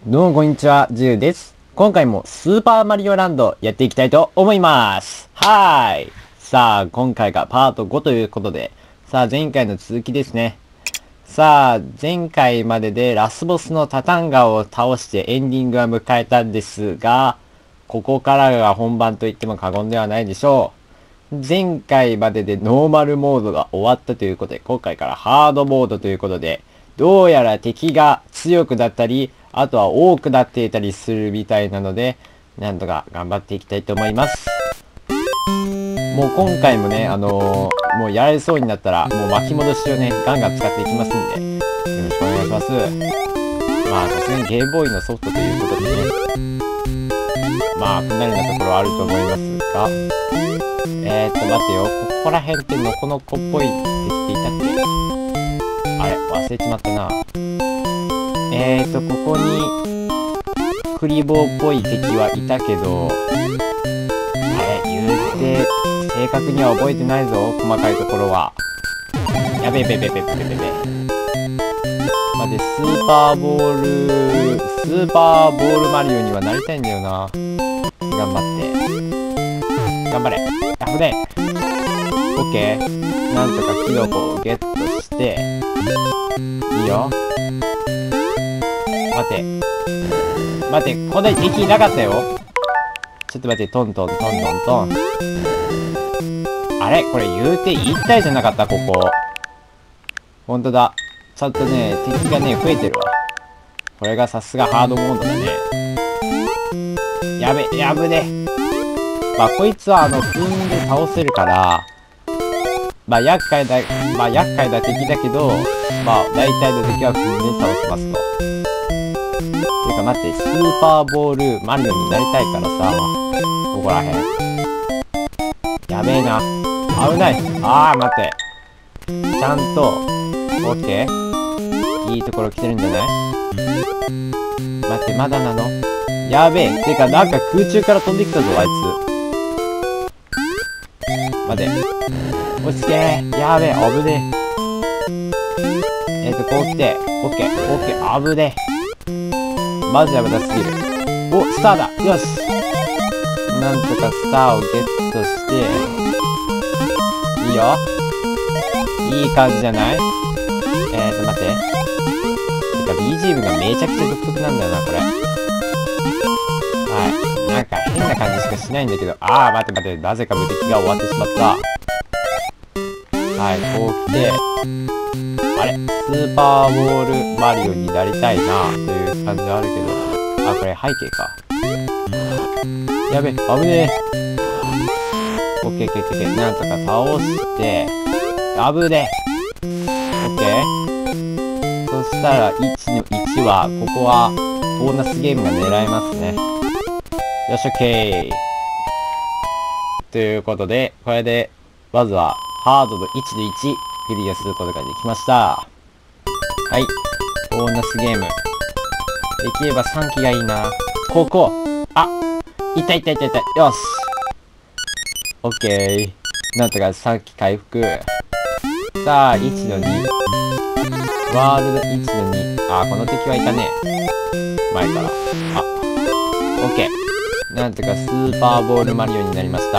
どうもこんにちは、ジュウです。今回もスーパーマリオランドやっていきたいと思います。はーい。さあ、今回がパート5ということで、さあ、前回の続きですね。さあ、前回まででラスボスのタタンガを倒してエンディングは迎えたんですが、ここからが本番と言っても過言ではないでしょう。前回まででノーマルモードが終わったということで、今回からハードモードということで、どうやら敵が強くなったり、あとは多くなっていたりするみたいなので、なんとか頑張っていきたいと思います。もう今回もね、もうやられそうになったら、もう巻き戻しをね、ガンガン使っていきますんで、よろしくお願いします。まあ、さすがにゲームボーイのソフトということでね、まあ、不慣れなところはあると思いますが、待ってよ、ここら辺ってノコノコっぽい敵っていたっけ？あれ、忘れちまったな。ここに、クリボーっぽい敵はいたけど、あれ、言うて、正確には覚えてないぞ、細かいところは。やべえべべべべべべべ。まで、スーパーボールマリオにはなりたいんだよな。頑張って。頑張れ。危ねえ。オッケー。なんとかキノコをゲットして、いいよ。待て、こんなに敵いなかったよ。ちょっと待って、トントントントントン。あれこれ言うて1体じゃなかったここ。ほんとだ。ちゃんとね、敵がね、増えてるわ。これがさすがハードモードだね。やぶね。まあ、こいつは踏んで倒せるから、まあ、厄介な敵だけど、まあ、大体の敵は踏んで倒せますと。てか待って、スーパーボールマリオになりたいからさ、ここらへん。やべえな。危ない。待って。ちゃんと、オッケー。いいところ来てるんじゃない？待って、まだなの？やべえ。てか、なんか空中から飛んできたぞ、あいつ。待て。落ち着け。やべえ、危ねえ。こう来て。オッケー。危ねえ。マジ危なすぎる。お、スターだ。よし。なんとかスターをゲットして。いいよ。いい感じじゃない？待って。てか BGM がめちゃくちゃ独特なんだよな、これ。はい。なんか変な感じしかしないんだけど。待て。なぜか無敵が終わってしまった。はい、こう来て。あれ？スーパーボールマリオになりたいな、という感じはあるけど。これ背景か。やべ、危ねえ。オッケー。なんとか倒して、危ねえ。オッケー。そしたら、1の1は、ここは、ボーナスゲームが狙えますね。よし、オッケー。ということで、これで、まずは、ハードの1の1、クリアすることができました。はい。ボーナスゲーム。できれば3機がいいな。ここ。いた。よし。オッケー。なんとか3機回復。さあ、1の2。ワールド1の2。この敵はいたね。前から。オッケー。なんとかスーパーボールマリオになりました。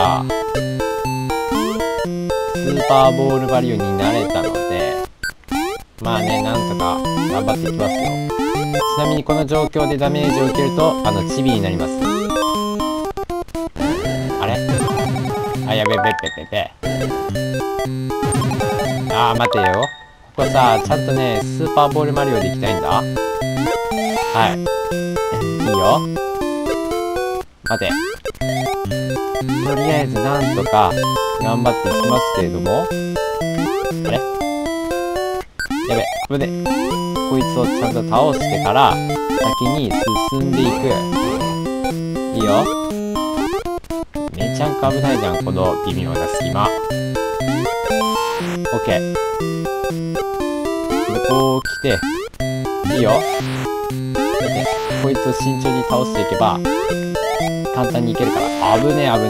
スーパーボールマリオになれたので、まあね、なんとか頑張っていきますよ。ちなみにこの状況でダメージを受けると、チビになります。あれ？やべ。待てよ。ここさ、ちゃんとね、スーパーボールマリオでいきたいんだ。はい。いいよ。待て。とりあえずなんとか頑張っていきますけれども。あれ？やべ、危ね。こいつをちゃんと倒してから、先に進んでいく。いいよ。めちゃんこ危ないじゃん、この微妙な隙間。オッケー。で、こう来て。いいよ。で、こいつを慎重に倒していけば、簡単にいけるから。危ねえ。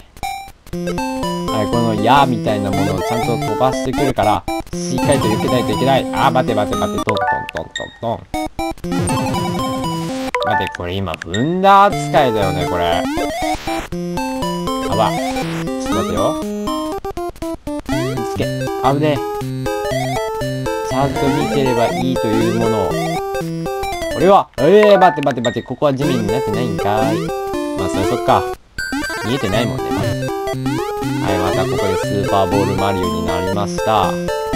はい、この矢みたいなものをちゃんと飛ばしてくるから、しっかりと避けないといけない。待て。トン。待待って、これ今、踏んだ扱いだよね、これ。あば。ちょっと待ってよ。つけ。あぶね。ちゃんと見てればいいというものを。これは、待って、ここは地面になってないんかい。まあ、それそっか。見えてないもんね、まず。はい、またここでスーパーボールマリオになりました。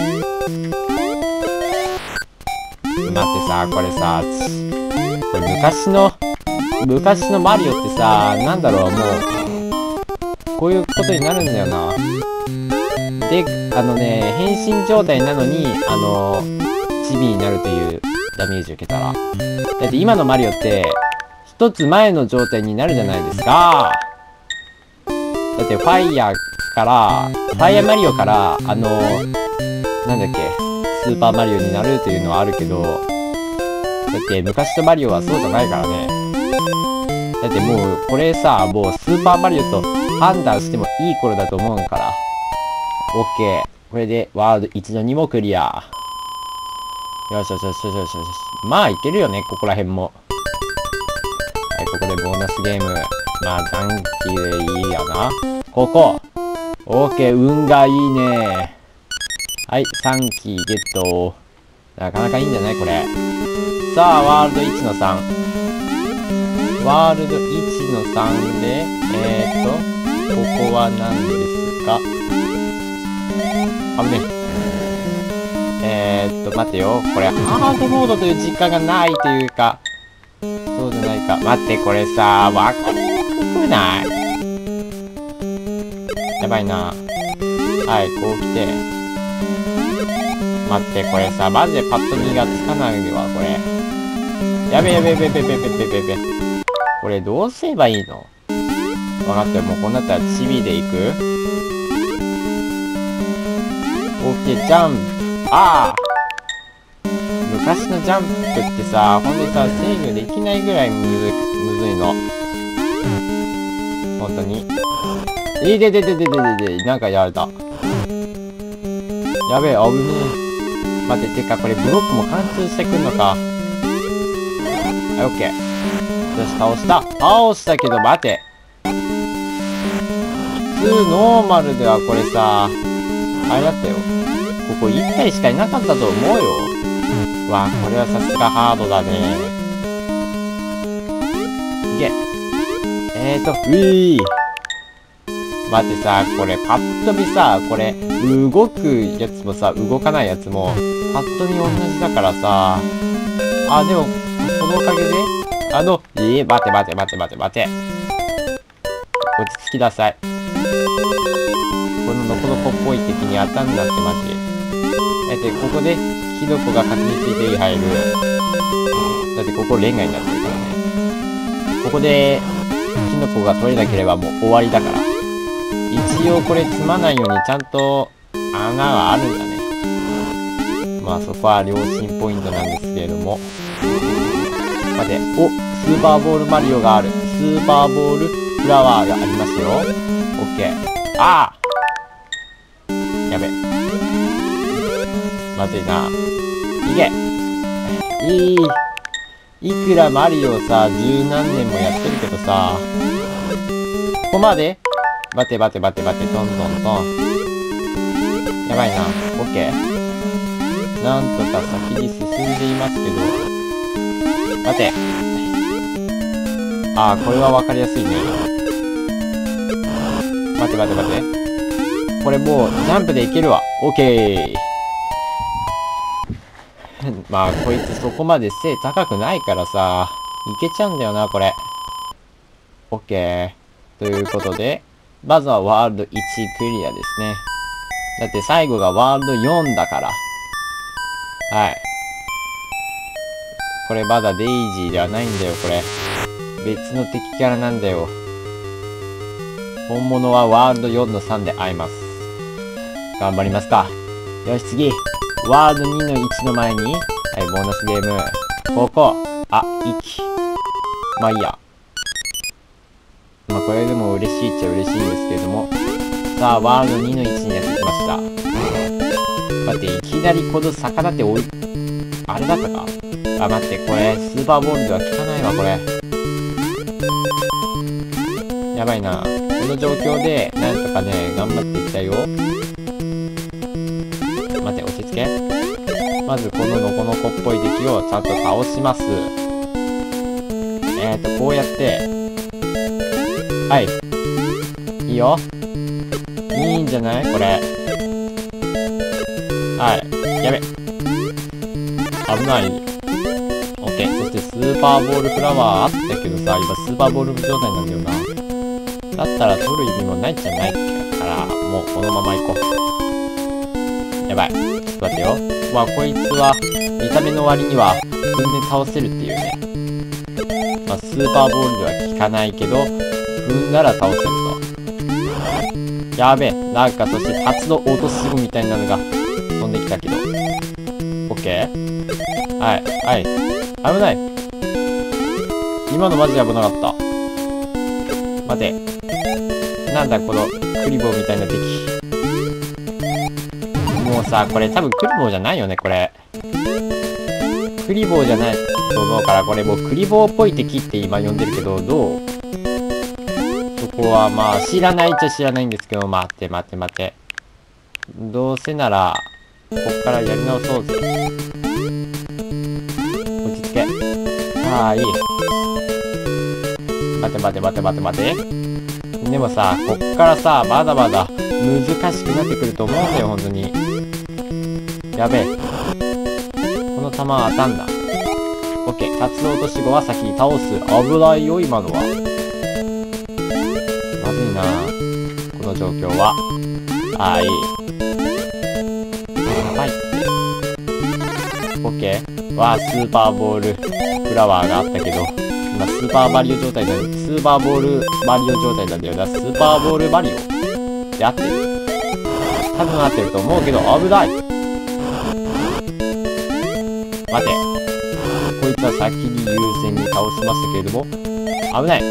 待ってさ、これさ、これ昔のマリオってさ、なんだろう、もう、こういうことになるんだよな。で、変身状態なのに、チビになるというダメージを受けたら。だって今のマリオって、一つ前の状態になるじゃないですか。だってファイヤーマリオから、なんだっけ、スーパーマリオになるというのはあるけど、だって昔のマリオはそうじゃないからね。だってもう、これさ、もうスーパーマリオと判断してもいい頃だと思うから。オッケー。これでワールド一度にもクリア。よし。まあいけるよね、ここら辺も。はい、ここでボーナスゲーム。まあ、残機でいいよな。ここ。オッケー、運がいいね。はい、3機ゲット。なかなかいいんじゃないこれ。さあ、ワールド1の3。ワールド1の3で、ここは何ですか？危ねえ。待ってよ。これ、ハードモードという実感がないというか、そうじゃないか。待って、これさ、わかりにくくない？やばいな。はい、こう来て。待って、これさ、マジでパッと見がつかないわ、これ。やべ。これどうすればいいの？わかったよ、もうこうなったらチビで行く？オッケー、ジャンプ。昔のジャンプってさ、ほんでさ、制御できないぐらいむずいの。ほんとに。なんかやられた。やべえ、危ねえ。待って、てかこれブロックも貫通してくんのか。はい、オッケー。よし、倒したけど、待て。普通ノーマルではこれさ、あれだったよ。ここ1体しかいなかったと思うよ。わあ、これはさすがハードだね。いけ。待ってさ、これパッと見さ、これ、動くやつもさ、動かないやつも、パッと見同じだからさ、でも、そのおかげで、待て。落ち着きなさい。このノコノコっぽい敵に当たんなってマジで。だってここでキノコが確実に手に入る。だってここレンガになってるからね。ここでキノコが取れなければもう終わりだから。一応これ積まないようにちゃんと穴はあるんだね。まあそこは良心ポイントなんですけれども。待て、スーパーボールマリオがある。スーパーボールフラワーがありますよ。オッケー。やべ。まずいな。いけ。いくらマリオさ、十何年もやってるけどさ、ここまで待て、トン。やばいな。オッケー。なんとか先に進んでいますけど。待て。これはわかりやすいね。待て。これもう、ジャンプでいけるわ。オッケー。まあ、こいつそこまで背高くないからさ、いけちゃうんだよな、これ。オッケー。ということで、まずはワールド1クリアですね。だって最後がワールド4だから。はい。これまだデイジーではないんだよ、これ。別の敵キャラなんだよ。本物はワールド4の3で会います。頑張りますか。よし、次。ワールド2の1の前に、はい、ボーナスゲーム。ここ。1。まあいいや。まあこれでも嬉しいっちゃ嬉しいんですけれども。さあ、ワールド2の1にやってきました。待って、いきなりこの魚ってあれだったか？待って、これ、スーパーボールでは効かなないわ、これ。やばいな。この状況で、なんとかね、頑張っていきたいよ。待って、落ち着け。まず、このノコノコっぽい敵をちゃんと倒します。こうやって。はい。いいよ。いいんじゃないこれ。はい。やべ。危ない。オッケー。そしてスーパーボールフラワーあったけどさ、今スーパーボール状態なんだよな。だったら取る意味もないんじゃないから、もうこのまま行こう。やばい。ちょっと待ってよ。まあ、こいつは、見た目の割には、踏んで倒せるっていうね。まあ、スーパーボールでは効かないけど、踏んだら倒せると。やべえ。なんか、そして、竜の落とし子みたいなのが飛んできたけど。オッケー？はい、はい。危ない。今のマジで危なかった。待て。なんだ、この、クリボーみたいな敵。もうさ、これ多分クリボーじゃないよね、これ。クリボーじゃないと思うから、これもうクリボーっぽい敵って今呼んでるけど、どう？そこはまあ、知らないっちゃ知らないんですけど、待って待って待って。どうせなら、こっからやり直そうぜ。落ち着け。はーい。待て待て待て待て待て。でもさ、こっからさ、まだまだ難しくなってくると思うんだよ、ほんとに。やべえ。この弾は当たんだ。オッケー。竜の落とし子は先に倒す。危ないよ、今のは。まずいなこの状況は。はい。やばいって。オッケー。わあ、スーパーボールフラワーがあったけど、今スーパーマリオ状態だよ。スーパーボールマリオ状態なんだよな。スーパーボールマリオで合ってる。多分合ってると思うけど、危ない。待て。こいつは先に優先に倒しましたけれども、危ない。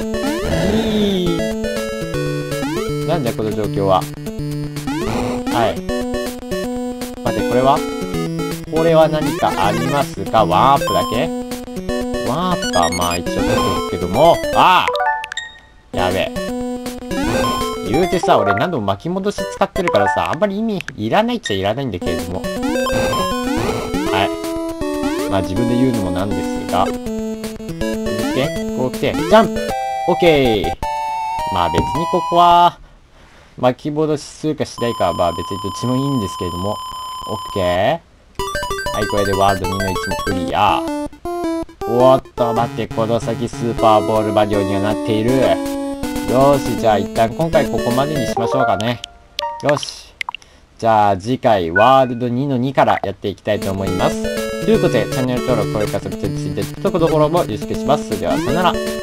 なんだよ、この状況は。はい。待て、これは何かありますか？ワープだけ？ワープか、まあ一応取っておくけども、ああ！やべえ。言うてさ、俺何度も巻き戻し使ってるからさ、あんまり意味いらないっちゃいらないんだけれども。はい。まあ自分で言うのもなんですが。こう来て、ジャンプ！オッケー！まあ別にここは、巻き戻しするかしないかはまあ別にどっちもいいんですけれども。オッケー。はい、これでワールド2の1もクリア。おっと、待って、この先スーパーボールマリオにはなっている。よし、じゃあ一旦今回ここまでにしましょうかね。よし。じゃあ次回ワールド2の2からやっていきたいと思います。ということで、チャンネル登録、高評価、サブスク、ツイッターところもよろしくします。それでは、さよなら。